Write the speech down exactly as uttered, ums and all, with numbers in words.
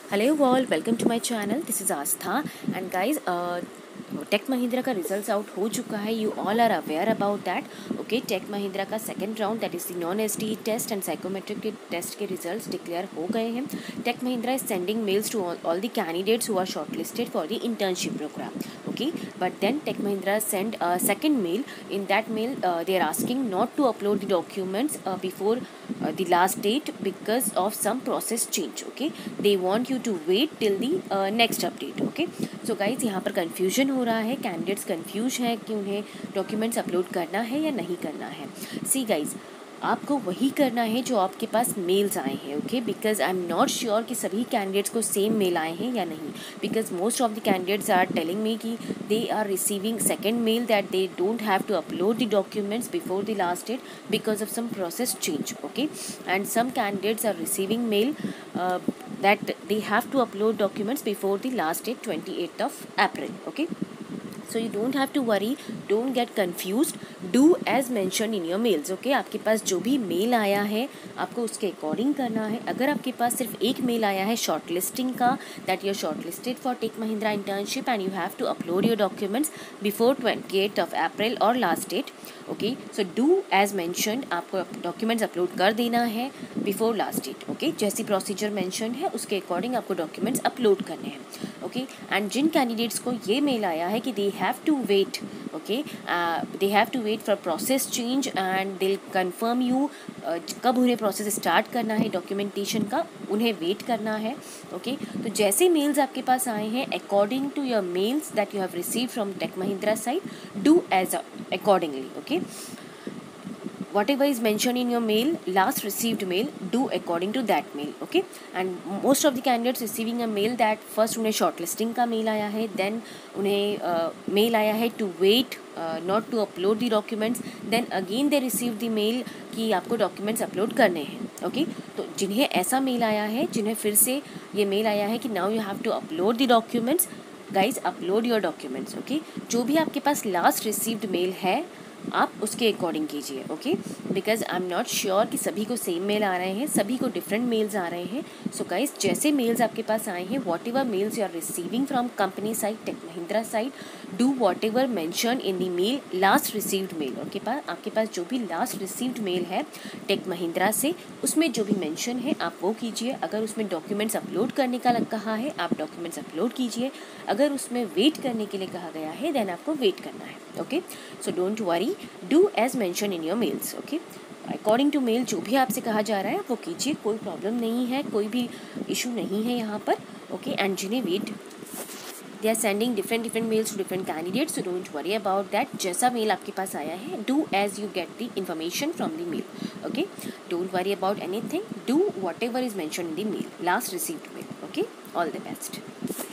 Hello all, welcome to my channel. This is Astha and guys, uh, Tech Mahindra का results out हो चुका है. You all are aware about that. Okay, Tech Mahindra का second round that is the non S T test and psychometric के test के results declare हो गए हैं. Tech Mahindra is sending mails to all the candidates who are shortlisted for the internship programme. Okay, but then Tech Mahindra sent a second mail. In that mail, uh, they are asking not to upload the documents uh, before uh, the last date because of some process change. Okay, they want you to wait till the uh, next update. Okay, so guys, यहाँ पर confusion हो रहा है. Candidates confuse हैं कि उन्हें documents upload करना है या नहीं करना है. सी गाइज, आपको वही करना है जो आपके पास मेल्स आए हैं. Okay, because I am not sure कि सभी कैंडिडेट्स को सेम मेल आए हैं या नहीं. Because most of the candidates are telling me कि they are receiving second mail that they don't have to upload the documents before the last date because of some process change. Okay, and some candidates are receiving mail that they have to upload documents before the last date twenty-eighth of April. Okay, so you don't have to worry, don't get confused, do as mentioned in your mails. Okay, आपके पास जो भी mail आया है आपको उसके according करना है. अगर आपके पास सिर्फ एक मेल आया है शॉर्ट लिस्टिंग का that you are shortlisted for Tech Mahindra internship and you have to upload your documents before twenty eight of April और last date. Okay, so do as mentioned, आपको डॉक्यूमेंट्स अपलोड कर देना है before last date. Okay, जैसी procedure mention है उसके according आपको documents upload करने हैं. ओके, एंड जिन कैंडिडेट्स को ये मेल आया है कि they have to wait, okay, they have to wait for process change and they confirm you, कब उन्हें प्रोसेस स्टार्ट करना है डॉक्यूमेंटेशन का, उन्हें वेट करना है. ओके, तो जैसे मेल्स आपके पास आए हैं according to your mails that you have receive from Tech Mahindra side, do as accordingly. Okay, whatever is mentioned in your mail, last received mail, do according to that mail. Okay, and most of the candidates receiving a mail that first उन्हें shortlisting का mail आया है, then उन्हें uh, mail आया है to wait, uh, not to upload the documents, then again they receive the mail कि आपको documents upload करने हैं. Okay, तो जिन्हें ऐसा mail आया है, जिन्हें फिर से ये mail आया है कि now you have to upload the documents, guys upload your documents. Okay, जो भी आपके पास लास्ट रिसीव्ड मेल है आप उसके अकॉर्डिंग कीजिए. Okay, because I am not sure कि सभी को सेम मेल आ रहे हैं, सभी को डिफरेंट मेल्स आ रहे हैं. सो गाइज, जैसे मेल्स आपके पास आए हैं, whatever mails you are receiving from company side, Tech Mahindra side, do whatever mention in the mail last received mail. Okay, पास आपके पास जो भी लास्ट रिसीव्ड मेल है टेक महिंद्रा से, उसमें जो भी मैंशन है आप वो कीजिए. अगर उसमें डॉक्यूमेंट्स अपलोड करने का लग कहा है आप डॉक्यूमेंट्स अपलोड कीजिए. अगर उसमें वेट करने के लिए कहा गया है देन आपको वेट करना है. Okay, so don't worry, do as mention in your mails. Okay, according to mail जो भी आपसे कहा जा रहा है वो कीजिए, कोई प्रॉब्लम नहीं है, कोई भी इशू नहीं है यहाँ पर. ओके, एंड जिन्हें wait, they are sending different different mails to different candidates, so don't worry about that. जैसा मेल आपके पास आया है do as you get the information from the mail. Okay, don't worry about anything, do whatever is mention in the mail, last received mail. Okay, all the best.